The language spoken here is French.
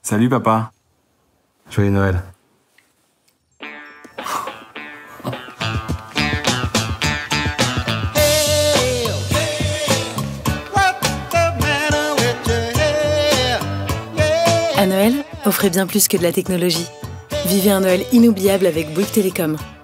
Salut papa. Joyeux Noël. À Noël, offrez bien plus que de la technologie. Vivez un Noël inoubliable avec Bouygues Télécom.